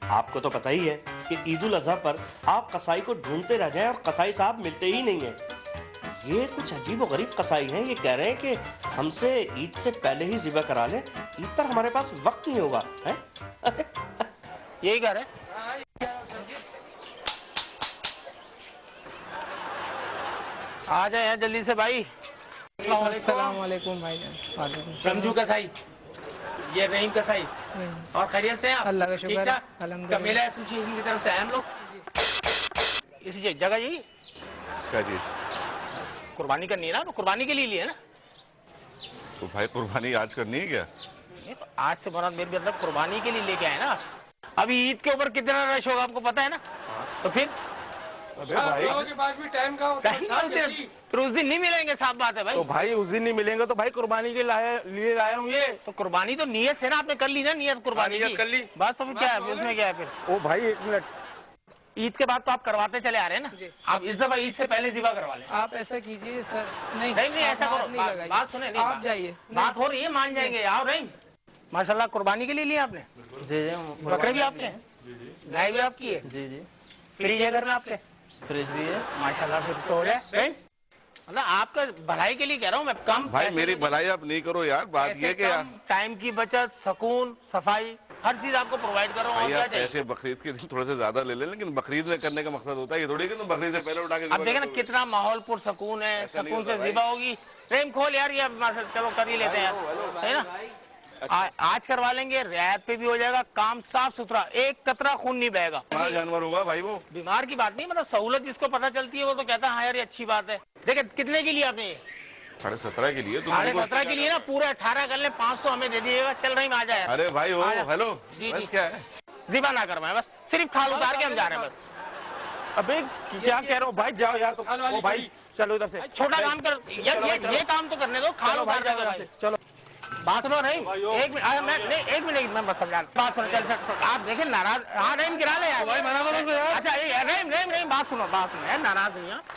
आपको तो पता ही है कि ईद उल अजहा पर आप कसाई को ढूंढते रह जाएं और कसाई साहब मिलते ही नहीं हैं। ये कुछ अजीब और गरीब कसाई हैं, ये कह रहे हैं कि हमसे ईद से पहले ही ज़िबा करा लें, ईद पर हमारे पास वक्त नहीं होगा है? यही कह रहे हैं। आ जाए यार जल्दी से भाई। अस्सलाम वालेकुम भाईजान। रमजू कसाई, ये रहीम कसाई, और खैरियत से आप? अल्लाह का शुक्र है, अल्हम्दुलिल्लाह। मेला एसोसिएशन की तरफ से आए हम लोग इसी जगह जी। क्या चीज? कुर्बानी करनी है ना, तो कुर्बानी के लिए ना। तो भाई कुर्बानी आज करनी है क्या? तो आज से मुराद मेरी मतलब कुर्बानी के लिए लेके आए ना। अभी ईद के ऊपर कितना रश होगा आपको पता है ना। तो फिर के पास भी टाइम का होता है, फिर उस दिन नहीं मिलेंगे, साफ बात है भाई। तो भाई उस दिन नहीं मिलेंगे तो भाई कुर्बानी के लिए लाया हूँ ये। तो कुर्बानी तो नियत से ना, आपने कर ली ना नियत कुर्बानी की। कर ली बस। तो फिर क्या है उसमें, क्या है फिर? ओ भाई 1 मिनट, ईद के बाद तो आप करवाते चले आ रहे हैं ना। आप इस दफा ईद से पहले ज़िबा करवा लें। आप ऐसा कीजिए सर। नहीं नहीं ऐसा करो, बात सुने। आप जाइए, बात हो रही है, मान जाएंगे। आओ रहीम, माशाल्लाह कुर्बानी के लिए लिया आपने? जी जी। बकरे भी आपके हैं? गाय भी आपकी है? जी जी। फ्रिज है घर में आपके? फ्रिज भी है माशाल्लाह, फिर तो हो जाए। मतलब आपका भलाई के लिए कह रहा हूँ मैं। कम भाई मेरी भलाई आप नहीं करो यार, बात ये कि यार टाइम की बचत, सुकून, सफाई, हर चीज आपको प्रोवाइड कर रहा हूँ। भाई आप पैसे बकरीद के दिन थोड़े से ज्यादा ले लें, लेकिन बकरीद में करने का मकसद होता है ये थोड़ी कि तुम बकरीद से पहले उठा के। अब देखे ना कितना माहौल पुरसकून है, सुकून से ज़िबा होगी। रहीम खोल यार ये, चलो कर ही लेते हैं यार, है ना। आज करवा लेंगे, रियायत पे भी हो जाएगा, काम साफ सुथरा, एक कतरा खून नहीं बहेगा। जानवर होगा भाई वो। बीमार की बात नहीं, मतलब सहूलत जिसको पता चलती है वो तो कहता है हाँ यार ये अच्छी बात है। देखे कितने के लिए आपने? 17.5 के लिए। 17.5 के लिए ना, पूरे 18 कर ले, 500 हमें दे दिएगा। चल रही आ जाए। अरे भाई वो हेलो जी जी, क्या है? ज़िबा ना करवाएं, बस सिर्फ खाल उतार के हम जा रहे हैं बस। अबे क्या कह रहा हूँ भाई, जाओ यार। तो भाई चलो इधर से, छोटा काम कर यार, ये काम तो करने दो, खाल उतारने का भाई। चलो बात सुनो रहीम, 1 मिनट, 1 मिनट मैं बस समझा। बात सुनो, चल आप देखें नाराज। हाँ रहीम गिरा ले यार। अच्छा रहीम बात सुनो यार, नाराज नहीं है।